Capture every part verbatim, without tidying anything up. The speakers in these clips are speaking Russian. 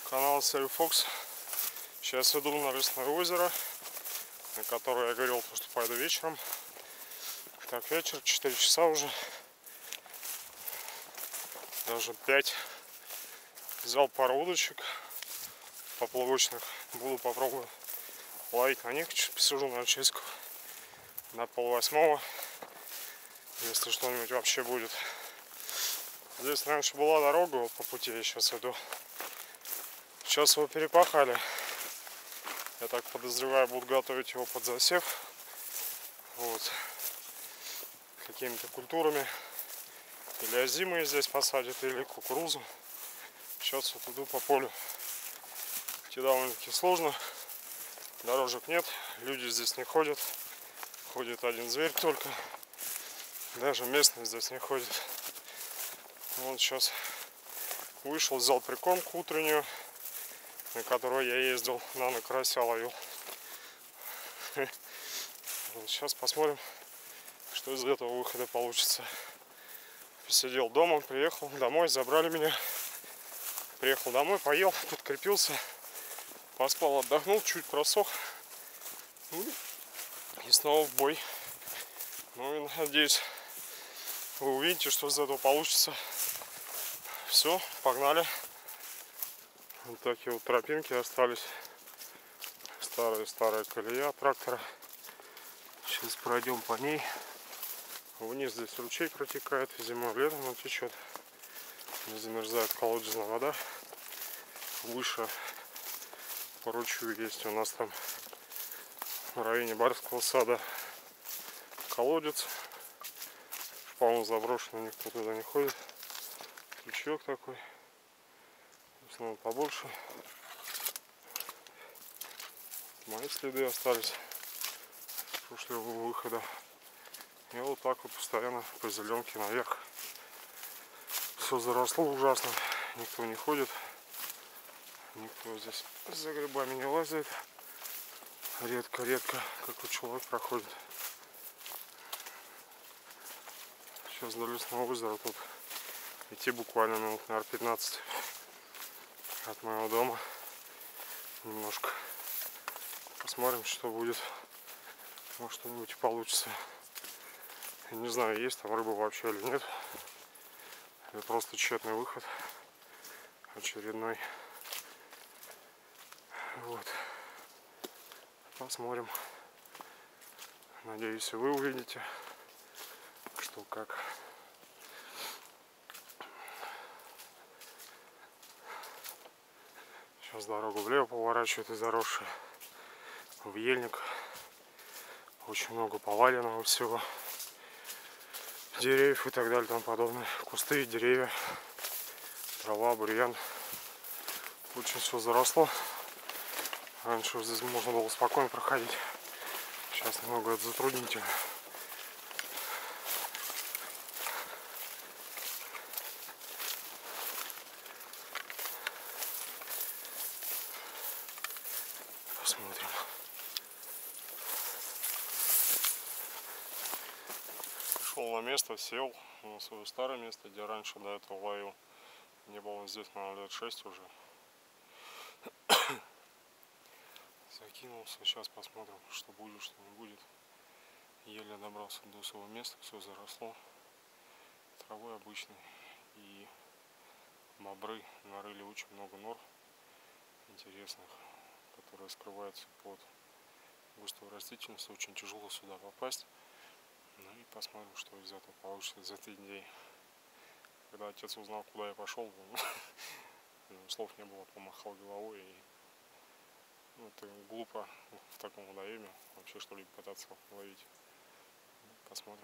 Канал Сельфокс. Сейчас иду на Рысное озеро, на которое я говорил, что пойду вечером. Так, вечер, четыре часа уже. Даже пять. Взял пару удочек поплавочных. Буду попробовать ловить на них. Чуть посижу, наверное, часиков на полвосьмого. Если что-нибудь вообще будет. Здесь раньше была дорога, вот по пути я сейчас иду. Сейчас его перепахали. Я так подозреваю, будут готовить его под засев. Вот. Какими-то культурами. Или озимые здесь посадят, или кукурузу. Сейчас вот иду по полю. Идти довольно-таки сложно. Дорожек нет. Люди здесь не ходят. Ходит один зверь только. Даже местные здесь не ходят. Вот сейчас вышел, взял прикормку утреннюю, на которую я ездил, на на карася ловил. Сейчас посмотрим, что из этого выхода получится. Посидел дома, приехал домой, забрали меня. Приехал домой, поел, подкрепился, поспал, отдохнул, чуть просох. И снова в бой. Ну и надеюсь, вы увидите, что из этого получится. Все, погнали. Вот такие вот тропинки остались. Старая-старая колея трактора. Сейчас пройдем по ней. Вниз здесь ручей протекает. Зимой, летом он течет. Не замерзает колодезная вода. Выше по ручью есть у нас там в районе Барского сада колодец. По-моему, заброшенный, никто туда не ходит. Ручеек такой. В основном побольше. Мои следы остались с прошлого выхода. И вот так вот постоянно по зеленке наверх. Все заросло ужасно. Никто не ходит. Никто здесь за грибами не лазит. Редко-редко какой человек проходит. Сейчас до Лесного озера тут идти буквально минут, наверное, пятнадцать от моего дома. Немножко посмотрим, что будет. Может, что-нибудь получится. Я не знаю, есть там рыба вообще или нет. Это просто тщетный выход. Очередной. Вот. Посмотрим. Надеюсь, вы увидите, что как. Сейчас дорогу влево поворачивает и заросшая в ельник. Очень много поваленного всего. Деревьев и так далее, тому подобное. Кусты, деревья, трава, бурьян. Очень все заросло. Раньше здесь можно было спокойно проходить. Сейчас немного это затруднительно. Посмотрим. Пришел на место, сел на свое старое место, где раньше до этого ловил. Не было здесь, наверное, лет шесть уже. Закинулся, сейчас посмотрим, что будет, что не будет. Еле добрался до своего места, все заросло травой обычной. И бобры нарыли очень много нор интересных, которые скрываются под густой растительностью. Очень тяжело сюда попасть. Ну и посмотрим, что из этого получится за этой идеей. Когда отец узнал, куда я пошел, слов не было, помахал головой. И ну, это глупо в таком водоеме вообще что-либо пытаться ловить. Посмотрим.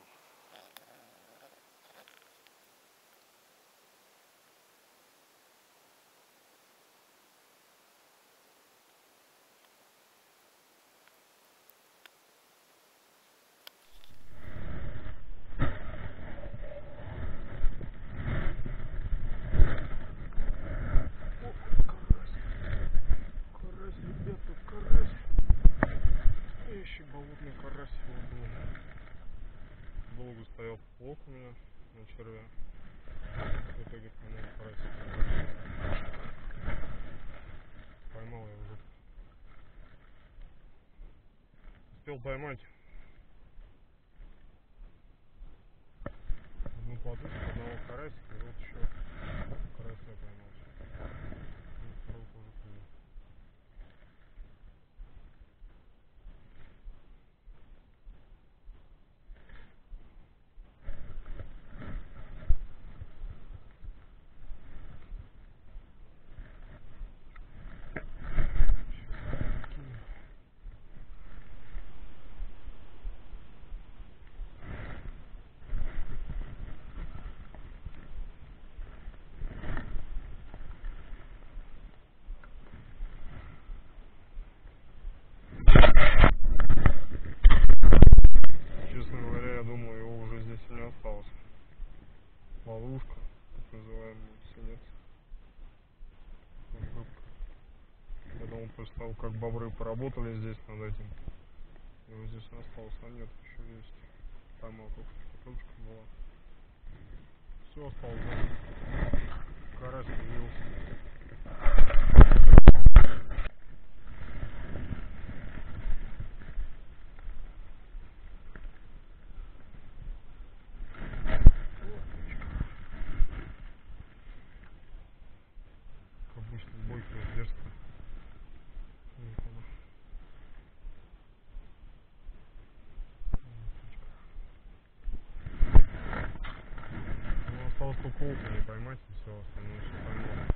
Болотный карась. Долго стоял плох у меня на червя. В итоге, по-моему, карась. хотел поймать одну плотвичку, одного карасика, и вот еще карася поймал. Второй тоже клюнул. Честно говоря, я думаю, его уже здесь и не осталось. Ловушка, так называемый синец. Рыбка. Я думал, после того, как бобры поработали здесь над этим, его здесь не осталось, а нет, еще есть. Там вот только штуковка была. Все осталось, да? Карась появился. Как обычно, бойкая, дерзкая. Ну, осталось только окуня поймать, и все, остальное все поймал.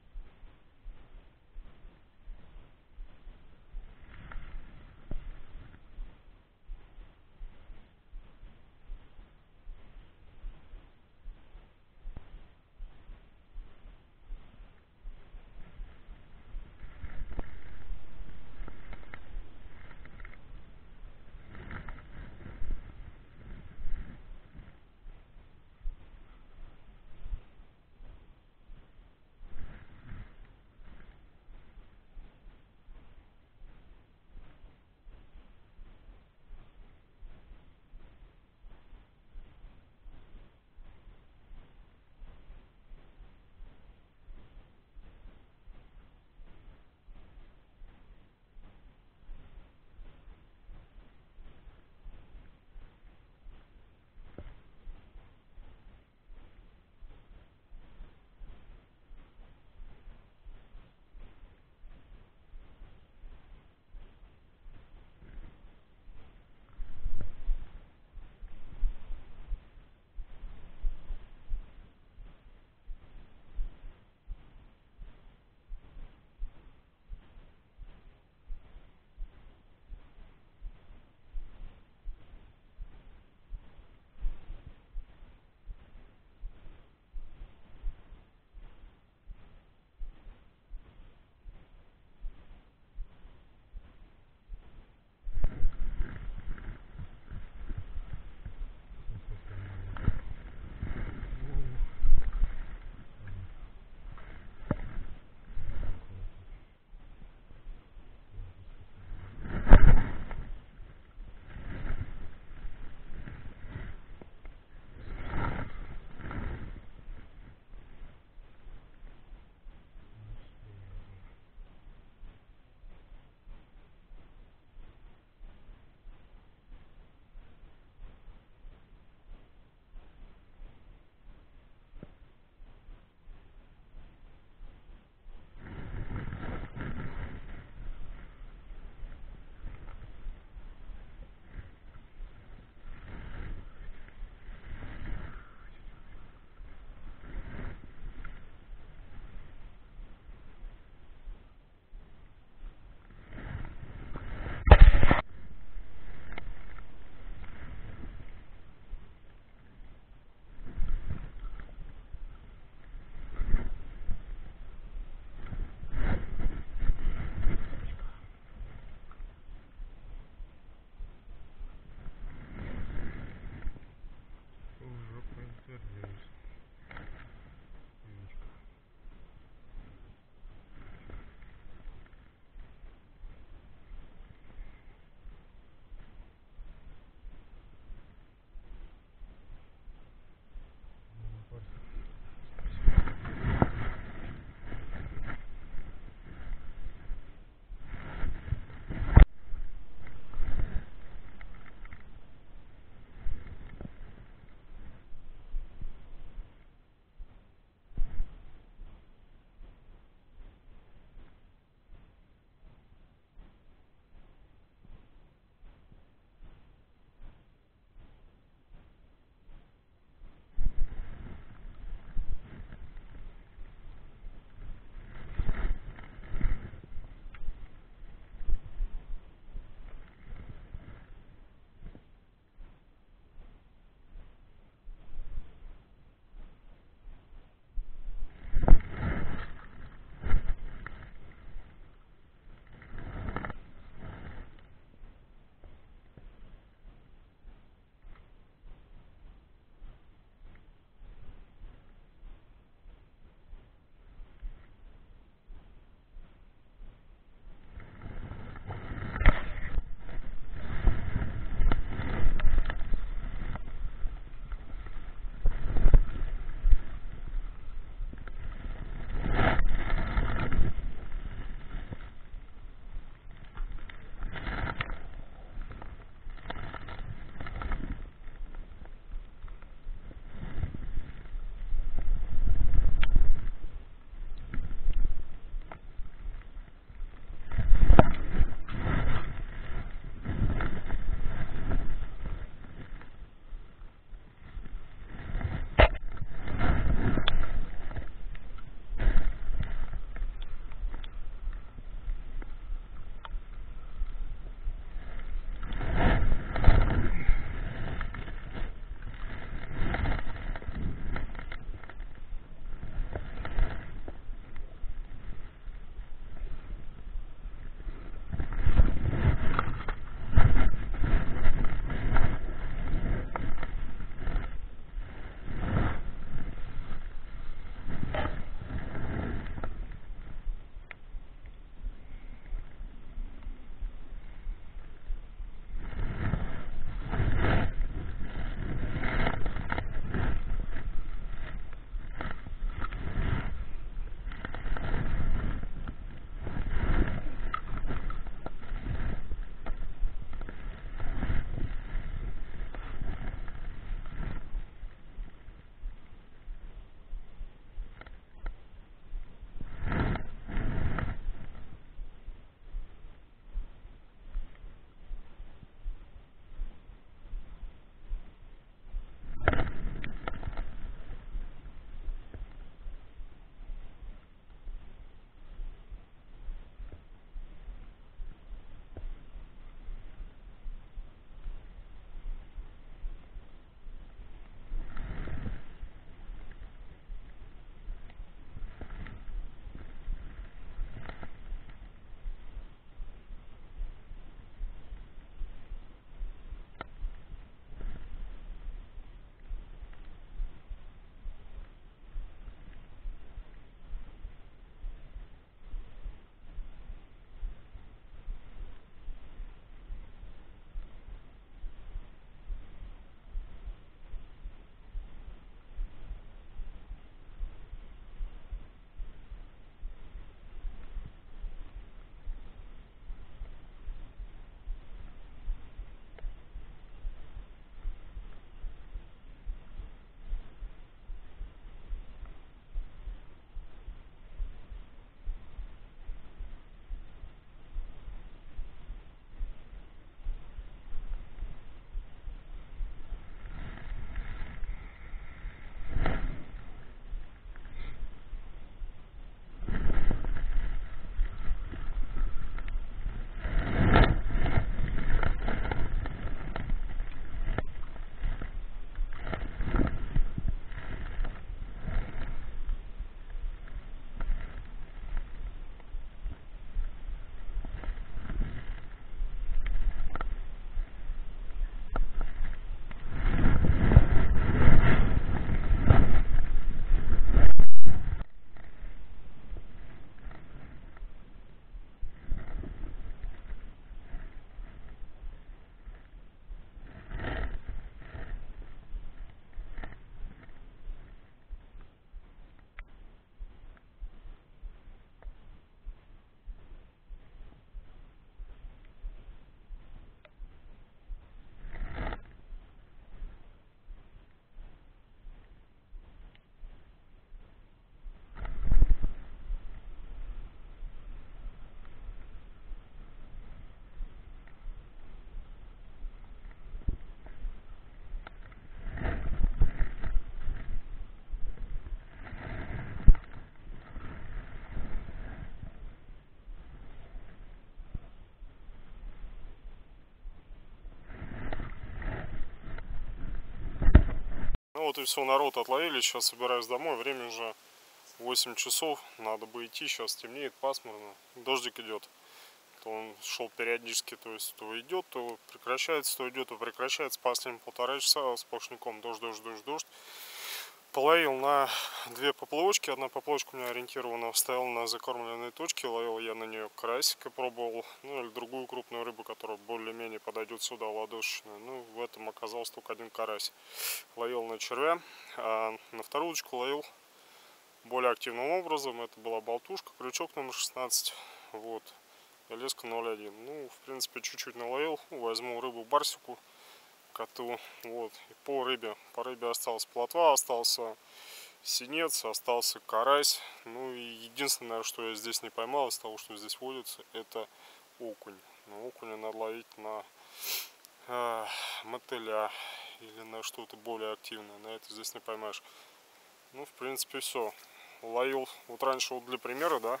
Вот и все, народ отловили. Сейчас собираюсь домой. Время уже восемь часов. Надо бы идти. Сейчас темнеет, пасмурно. Дождик идет. То он шел периодически, то есть то идет, то прекращается, то идет, то прекращается. Последние полтора часа сплошняком дождь, дождь, дождь, дождь. Половил на две поплавочки. Одна поплавочка у меня ориентирована стояла на закормленной точке. Ловил я на нее карасика, пробовал. Ну или другую крупную рыбу, которая более-менее подойдет сюда, ладошечную. Ну, в этом оказался только один карась. Ловил на червя. А на вторую удочку ловил более активным образом. Это была болтушка, крючок номер шестнадцать. Вот. И леска ноль один. Ну, в принципе, чуть-чуть наловил. Возьму рыбу барсику. Коту. Вот. И по рыбе. По рыбе осталась плотва, остался синец, остался карась. Ну и единственное, что я здесь не поймал из того, что здесь водится, это окунь. Но окуня надо ловить на э, мотыля или на что-то более активное. На это здесь не поймаешь. Ну, в принципе, все. Ловил. Вот раньше, вот для примера, да.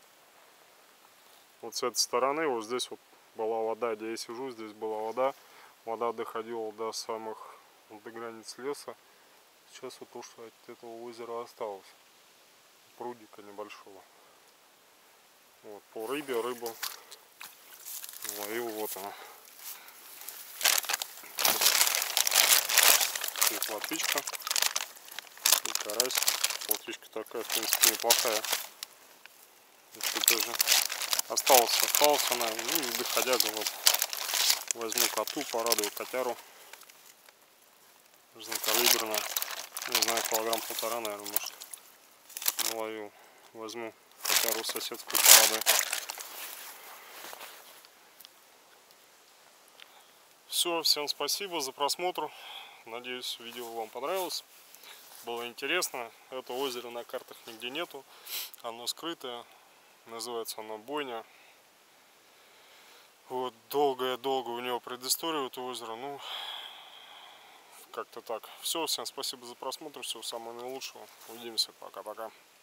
Вот с этой стороны, вот здесь вот была вода, где я сижу, здесь была вода. Вода доходила до самых, до границ леса. Сейчас вот то, что от этого озера осталось. Прудика небольшого. Вот, по рыбе рыбу ловил, вот она. И плотвичка, и карась. Плотвичка такая, в принципе, неплохая. Если даже осталась, осталась она, ну и доходяга вот. Возьму коту, порадую котяру. Разнокалиберная. Не знаю, килограмм полтора, наверное, может. Наловил. Возьму котяру соседскую, порадую. Все, всем спасибо за просмотр. Надеюсь, видео вам понравилось. Было интересно. Это озеро на картах нигде нету. Оно скрытое. Называется оно Бойня. Вот, долгая-долго у него предыстория, это озеро. Ну, как-то так. Все, всем спасибо за просмотр. Всего самого наилучшего. Увидимся. Пока-пока.